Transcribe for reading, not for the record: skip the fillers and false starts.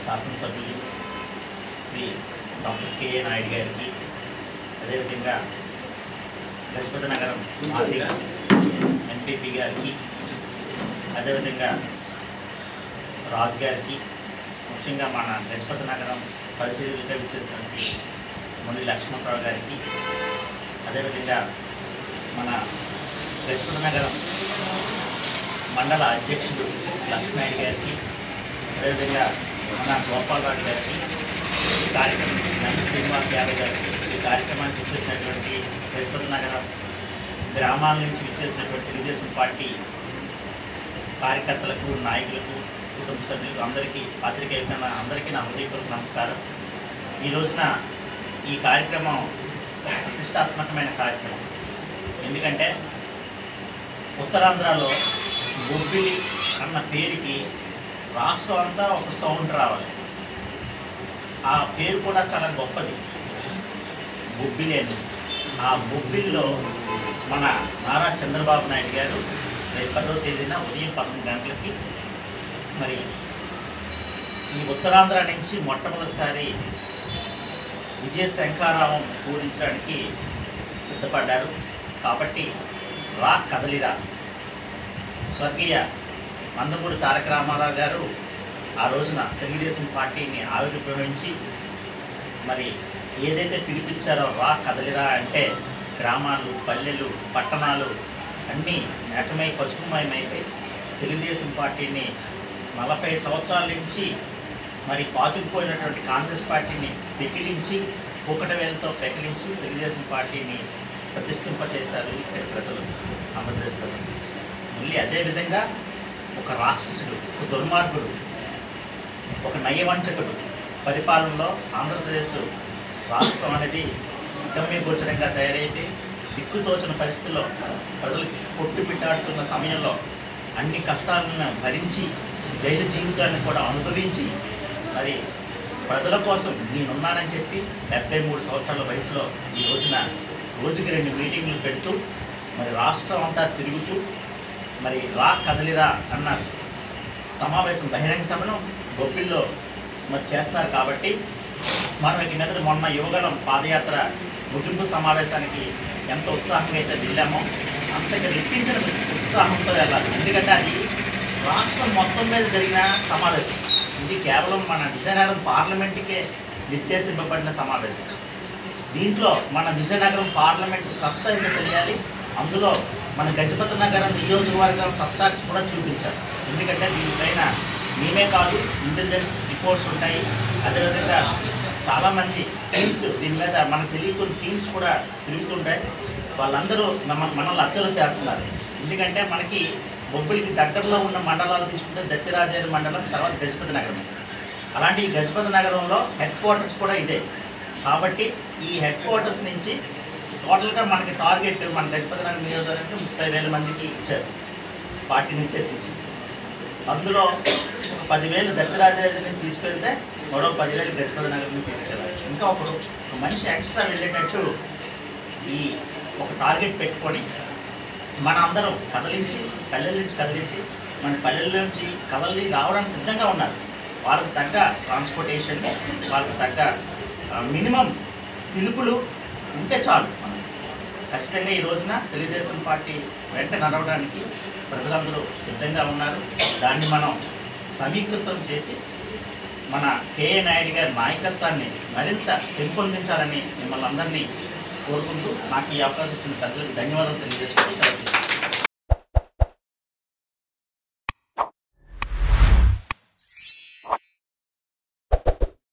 శాసనసభ్యులు Shri doctor KA Naidu గారికి, అదేవిధంగా గజపతి నగరం మాజీ ఎంపీపీ గారికి, అదేవిధంగా రాజు గారికి, ముఖ్యంగా మన గజపతి నగరం పరిశీలనగా ఇచ్చేటువంటి ముని లక్ష్మణరావు గారికి, అదేవిధంగా మన గజపతి నగరం మండల అధ్యక్షుడు లక్ష్మణ్ గారికి, అదేవిధంగా మన గోపాలరావు గారికి, ఈ కార్యక్రమం నమ్మి శ్రీనివాస్ యాదవ్ గారికి, ఈ కార్యక్రమానికి ఇచ్చేసినటువంటి గజపతి నగరం గ్రామాల నుంచి ఇచ్చేసినటువంటి తెలుగుదేశం పార్టీ కార్యకర్తలకు, నాయకులకు, కుటుంబ సభ్యులకు అందరికీ, పాత్రికేయులకైనా అందరికీ నా హృదయపూర్వక నమస్కారం. ఈ రోజున ఈ కార్యక్రమం ప్రతిష్టాత్మకమైన కార్యక్రమం. ఎందుకంటే ఉత్తరాంధ్రలో బొబ్బిలి అన్న పేరుకి రాష్ట్రం అంతా ఒక సౌండ్ రావాలి. ఆ పేరు కూడా చాలా గొప్పది, బొబ్బిలి అని. ఆ బొబ్బిలిలో మన నారా చంద్రబాబు నాయుడు గారు రేపు 10వ తేదీన ఉదయం 11 గంటలకి మరి ఈ ఉత్తరాంధ్ర నుంచి మొట్టమొదటిసారి విజయ శంఖారావం పూరించడానికి సిద్ధపడ్డారు. కాబట్టి రా కదలిరా, స్వర్గీయ నందమూరి తారక రామారావు గారు ఆ రోజున తెలుగుదేశం పార్టీని ఆవిర్భవించి మరి ఏదైతే పిలిపించారో రా కదలిరా అంటే గ్రామాలు, పల్లెలు, పట్టణాలు అన్నీ ఏకమై పసుపుమయమైపోయి తెలుగుదేశం పార్టీని 40 సంవత్సరాల నుంచి మరి పాతుకుపోయినటువంటి కాంగ్రెస్ పార్టీని పెకిలించి, కూకట వేలతో పెకిలించి తెలుగుదేశం పార్టీని ప్రతిష్ఠింపచేశారు ఇక్కడ ప్రజలు, ఆంధ్రప్రదేశ్ ప్రజలు. మళ్ళీ అదేవిధంగా ఒక రాక్షసుడు, ఒక దుర్మార్గుడు, ఒక నయవంచకుడు పరిపాలనలో ఆంధ్రప్రదేశ్ రాష్ట్రం అనేది గమ్యగోచరంగా తయారైపోయి దిక్కుతోచిన పరిస్థితుల్లో ప్రజలు కొట్టుమిట్టాడుతున్న సమయంలో అన్ని కష్టాలను భరించి జైలు జీవితాన్ని కూడా అనుభవించి మరి ప్రజల కోసం నేనున్నానని చెప్పి 73 సంవత్సరాల వయసులో ఈ రోజున రోజుకి 2 మీటింగ్లు పెడుతూ మరి రాష్ట్రం అంతా తిరుగుతూ మరి రా కదలిరా అన్న సమావేశం, బహిరంగ సభను బొబ్బిల్లో మరి చేస్తున్నారు. కాబట్టి మనం ఇక మీద మొన్న యువగలం పాదయాత్ర ముగింపు సమావేశానికి ఎంత ఉత్సాహంగా అయితే వెళ్ళామో అంతగా రెట్టించిన ఉత్సాహంతో వెళ్ళాలి. ఎందుకంటే అది రాష్ట్రం మొత్తం మీద జరిగిన సమావేశం. ఇది కేవలం మన విజయనగరం పార్లమెంటుకే నిర్దేశింపబడిన సమావేశం. దీంట్లో మన విజయనగరం పార్లమెంటు సత్తా ఏంటో తెలియాలి. అందులో మన గజపతి నగరం నియోజకవర్గం సత్తా కూడా చూపించాలి. ఎందుకంటే దీనిపైన మేమే కాదు, ఇంటెలిజెన్స్ రిపోర్ట్స్ ఉంటాయి. అదేవిధంగా చాలామంది టీమ్స్ దీని మీద మనకు తెలియకుండా టీమ్స్ కూడా తిరుగుతుంటాయి. వాళ్ళందరూ మనల్ని అబ్జర్వ్ చేస్తున్నారు. ఎందుకంటే మనకి బొబ్బిలికి దగ్గరలో ఉన్న మండలాలు తీసుకుంటే దత్తిరాజేరు మండలం, తర్వాత గజపతి నగరం. అలాంటి ఈ గజపతి నగరంలో హెడ్ క్వార్టర్స్ కూడా ఇదే. కాబట్టి ఈ హెడ్ క్వార్టర్స్ నుంచి టోటల్గా మనకి టార్గెట్ మన గజపతి నగరం నియోజకవర్గానికి 30,000 మందికి ఇచ్చారు పార్టీ నిర్దేశించి. అందులో 10,000 దత్తిరాజేరుని తీసుకెళ్తే మరో 10,000 గజపతి నగరం తీసుకెళ్ళాలి. ఇంకా ఒక మనిషి ఎక్స్ట్రా వెళ్ళేటట్టు ఈ ఒక టార్గెట్ పెట్టుకొని మన అందరం కదిలించి, పల్లెల నుంచి కదిలించి, మన పల్లెల నుంచి కదలి రావడానికి సిద్ధంగా ఉన్నారు. వాళ్ళకి తగ్గ ట్రాన్స్పోర్టేషన్, వాళ్ళకి తగ్గ మినిమం పిలుపులు ఉంటే చాలు. మనం ఖచ్చితంగా ఈ రోజున తెలుగుదేశం పార్టీ వెంట నడవడానికి ప్రజలందరూ సిద్ధంగా ఉన్నారు. దాన్ని మనం సమీకృతం చేసి మన కెఏ నాయుడు గారి నాయకత్వాన్ని మరింత పెంపొందించాలని మిమ్మల్ని అందరినీ కోరుకుంటూ నాకు ఈ అవకాశం ఇచ్చిన పెద్దలకు ధన్యవాదాలు తెలియజేసుకుంటూ సెలవు.